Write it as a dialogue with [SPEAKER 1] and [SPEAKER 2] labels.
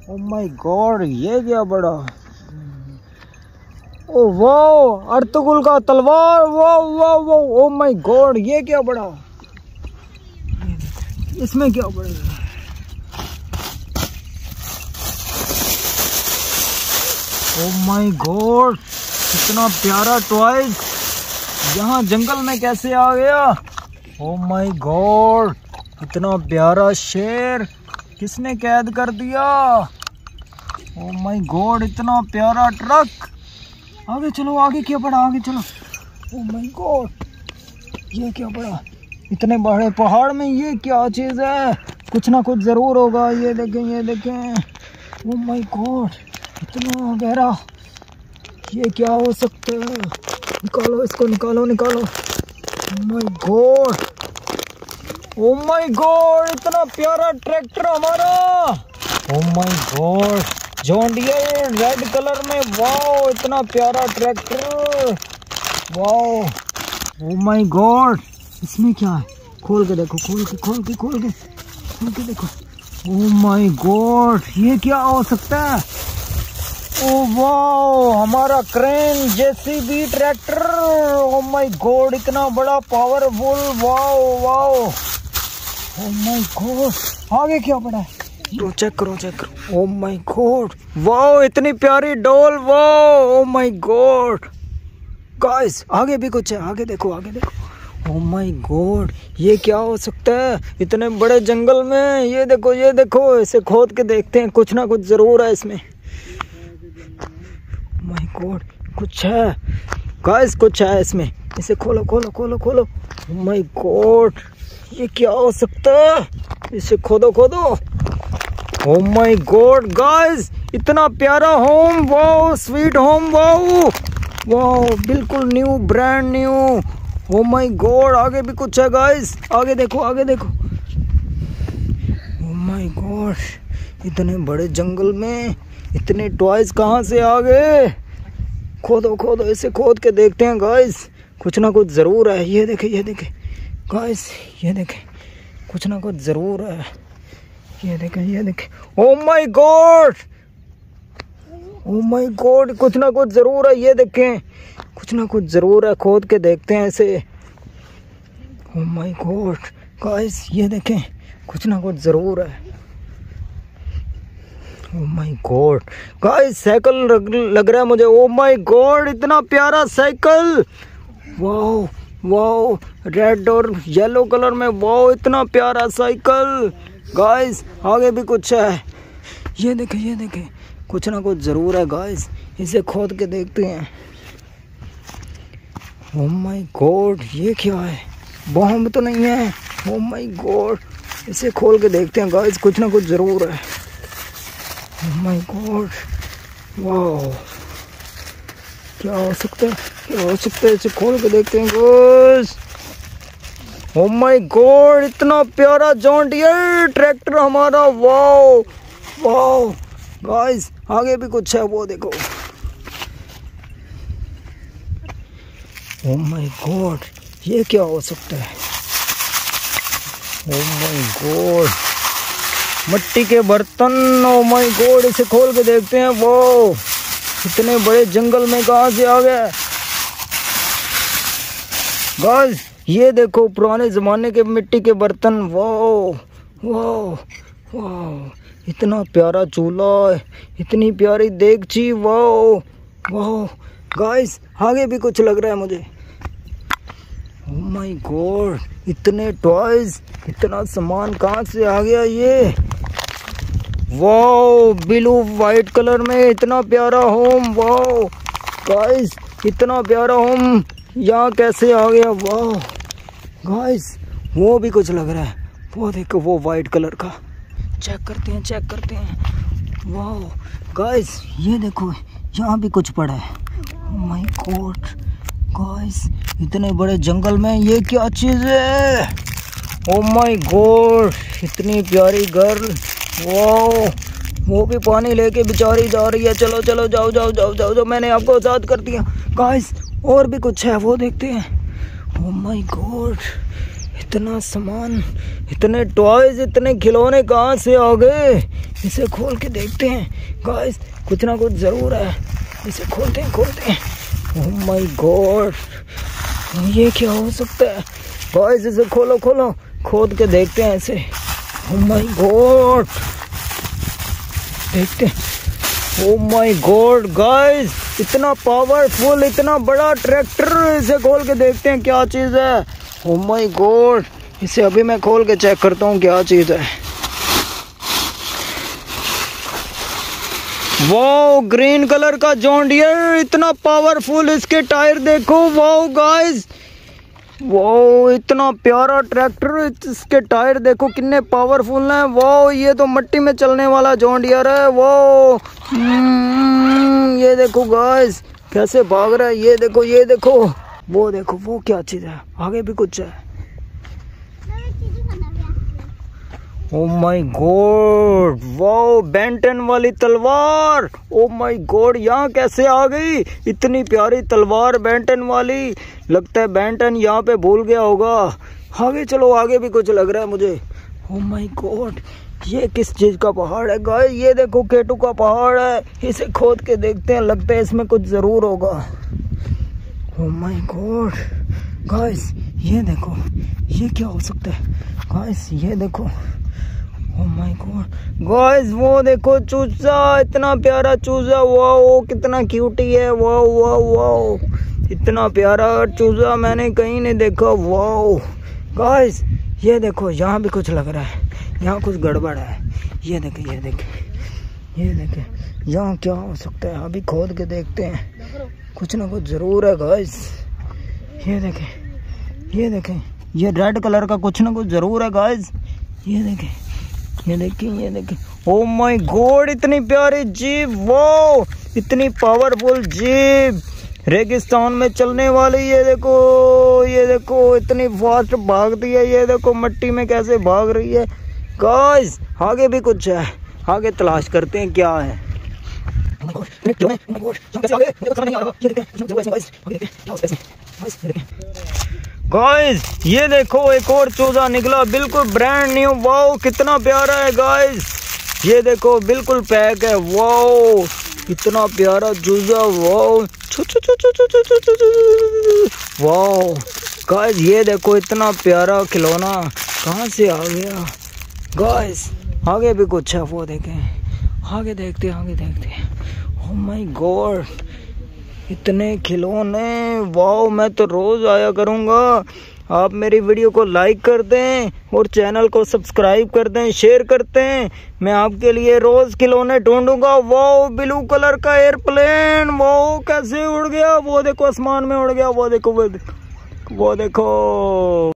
[SPEAKER 1] O my God, ये क्या बड़ा। ओ वाह, अर्तुगरुल का तलवार। वाह वाह वाह, ओ माय गॉड, ये क्या बड़ा। इसमें क्या पड़ेगा। ओ माय गॉड, कितना प्यारा टॉयज। यहाँ जंगल में कैसे आ गया। ओ माय गॉड, इतना प्यारा शेर किसने कैद कर दिया। ओ माय गॉड, इतना प्यारा ट्रक। आगे चलो, आगे क्या पड़ा, आगे चलो। ओ माय गॉड, ये क्या पड़ा। इतने बड़े पहाड़ में ये क्या चीज़ है। कुछ ना कुछ ज़रूर होगा। ये देखें, ये देखें। ओ माय गॉड, इतना गहरा। ये क्या हो सकता है। निकालो इसको, निकालो निकालो। Oh my God, oh my God, इतना प्यारा ट्रैक्टर हमारा। Oh my God, John Deere red colour में। वाओ, इतना प्यारा tractor. Wow, oh my God, इसमें क्या है। खोल के देखो, खोल के खोल के खोल के खोल के देखो। ओ माय गॉड, ये क्या हो सकता है। ओ वाओ, हमारा crane JCB tractor. Oh my God, इतना बड़ा powerful. Wow wow, oh my God, आगे क्या पड़ा है। चेक करो, चेक करो। ओ माय गॉड, वाओ, इतनी प्यारी doll. Wow, oh my God. Guys, आगे भी कुछ है, आगे देखो, आगे देखो। ओ माय गॉड, ये क्या हो सकता है इतने बड़े जंगल में। ये देखो, ये देखो, इसे खोद के देखते हैं, कुछ ना कुछ जरूर है इसमें। ओ माय गॉड, कुछ है गाइस, कुछ है इसमें। इसे खोलो खोलो खोलो खोलो। ओ माय गॉड, ये क्या हो सकता है। इसे खोदो खोदो। ओ माय गॉड गाइस, इतना प्यारा home. Wow, sweet home. Wow wow, बिल्कुल new, brand new. Oh my God, आगे भी कुछ है गाइस, आगे देखो, आगे देखो। ओ माय गॉड, इतने बड़े जंगल में इतने टॉयज कहाँ से आ गए। खोदो खोदो, इसे खोद के देखते हैं गाइस, कुछ ना कुछ ज़रूर है। ये देखे, ये देखे गाइस, ये देखे, कुछ ना कुछ ज़रूर है। ये देखें, ये देखें। Oh my God, oh my God, कुछ ना कुछ ज़रूर है। ये देखें, कुछ ना कुछ ज़रूर है, खोद के देखते हैं इसे। ओ माय गॉड गाइस, ये देखें, कुछ ना कुछ ज़रूर है। Oh my God guys, cycle लग रहा है मुझे। ओ माय गॉड, इतना प्यारा साइकिल। वाओ वाओ, रेड और येलो कलर में। वाओ, इतना प्यारा साइकिल। गाइस, आगे भी कुछ है। ये देखें, ये देखें, कुछ ना कुछ ज़रूर है गाइस, इसे खोद के देखते हैं। ओ माय गॉड, ये क्या है। बॉम्ब तो नहीं है। ओ माय गॉड, इसे खोल के देखते हैं गाइस, कुछ ना कुछ ज़रूर है। ओ माय गॉड, वाओ, क्या हो सकता है, क्या हो सकता है। इसे खोल के देखते हैं गाइस। ओ माय गॉड, इतना प्यारा जॉन डियर ट्रैक्टर हमारा। वाओ वाओ गाइस, आगे भी कुछ है, वो देखो। ओ माय गॉड, ये क्या हो सकता है। ओ माय गॉड, मिट्टी के बर्तन। ओ माय गॉड, इसे खोल के देखते हैं। वो इतने बड़े जंगल में कहाँ से आ गए गाइस। ये देखो, पुराने ज़माने के मिट्टी के बर्तन। वाओ वाओ वाओ, इतना प्यारा चूल्हा, इतनी प्यारी देगची। वाओ वाओ गाइस, आगे भी कुछ लग रहा है मुझे। ओ माय गॉड, इतने टॉयज, इतना सामान कहाँ से आ गया ये। वाओ, ब्लू वाइट कलर में इतना प्यारा होम। वाओ गाइस, इतना प्यारा होम यहाँ कैसे आ गया। वाओ गाइस, वो भी कुछ लग रहा है, वो देखो, वो वाइट कलर का। चेक करते हैं, चेक करते हैं। वाओ गाइस, ये देखो, यहाँ भी कुछ पड़ा है। ओ माय गॉड गाइस, इतने बड़े जंगल में ये क्या चीज़ है। ओ माय गॉड, इतनी प्यारी गर्ल। वाओ, वो भी पानी लेके बेचारी जा रही है। चलो चलो, जाओ जाओ जाओ जाओ जाओ, मैंने आपको आज़ाद कर दिया। गाइस, और भी कुछ है, वो देखते हैं। ओ माय गॉड, इतना सामान, इतने टॉयज, इतने खिलौने कहाँ से आ गए? इसे खोल के देखते हैं गाइस, कुछ ना कुछ ज़रूर है। इसे खोलते हैं। ओह माय गॉड, ये क्या हो सकता है गाइस? इसे खोलो, खोद के देखते हैं इसे। ओह माय गॉड, देखते हैं। ओह माय गॉड गाइस, इतना पावरफुल, इतना बड़ा ट्रैक्टर। इसे खोल के देखते हैं क्या चीज़ है। ओह माय गॉड, इसे अभी मैं खोल के चेक करता हूँ क्या चीज़ है। वाओ, ग्रीन कलर का जॉन डियर, इतना पावरफुल। इसके टायर देखो, वाओ गाइस, वाओ इतना प्यारा ट्रैक्टर। इसके टायर देखो कितने पावरफुल हैं। वाओ, ये तो मिट्टी में चलने वाला जॉन डियर है। वाओ, ये देखो गाइस कैसे भाग रहा है। ये देखो, वो देखो, वो क्या चीज़ है। आगे भी कुछ है। ओह माय गॉड, वाओ, बेंटन वाली तलवार। ओह माय गॉड, यहाँ कैसे आ गई इतनी प्यारी तलवार बेंटन वाली? लगता है बेंटन यहाँ पे भूल गया होगा। आगे चलो, आगे भी कुछ लग रहा है मुझे। ओह माय गॉड, ये किस चीज़ का पहाड़ है गाइस? ये देखो केटू का पहाड़ है। इसे खोद के देखते हैं, लगता है इसमें कुछ ज़रूर होगा। ओह माय गॉड गाइस, ये देखो, ये क्या हो सकता है गाइस? ये देखो, ओह माय गॉड गाइस, वो देखो चूजा, इतना प्यारा चूजा। वाओ, कितना क्यूटी है। वाओ, इतना प्यारा चूजा मैंने कहीं नहीं देखा। वाओ गाइस, ये देखो, यहाँ भी कुछ लग रहा है। यहाँ कुछ गड़बड़ है। ये देखे, यहाँ क्या हो सकता है? अभी खोद के देखते हैं, कुछ ना कुछ ज़रूर है गाइस। ये देखें, ये रेड कलर का कुछ ना कुछ ज़रूर है गाइस। ये देखें। ओह माय गॉड, इतनी प्यारी जीप। वाओ, इतनी पावरफुल जीप, रेगिस्तान में चलने वाली। ये देखो, इतनी फास्ट भागती है। ये देखो मिट्टी में कैसे भाग रही है गाइस। आगे भी कुछ है, आगे तलाश करते हैं क्या है। गाइस, ये देखो, एक और चूजा निकला, बिल्कुल ब्रांड न्यू। वाओ, कितना प्यारा है गाइस। ये देखो, बिल्कुल पैक है। वाओ, इतना प्यारा चूजा। वाओ, वाओ गाइस, ये देखो, इतना प्यारा खिलौना कहाँ से आ गया गाइस। आगे भी कुछ है, वो देखें। आगे देखते हैं। ओह माय गॉड, इतने खिलौने। वाओ, मैं तो रोज़ आया करूँगा। आप मेरी वीडियो को लाइक कर दें और चैनल को सब्सक्राइब कर दें, शेयर करते हैं। मैं आपके लिए रोज़ खिलौने ढूंढूंगा। वाओ, ब्लू कलर का एयरप्लेन। वाओ, कैसे उड़ गया। वो देखो, आसमान में उड़ गया। वो देखो।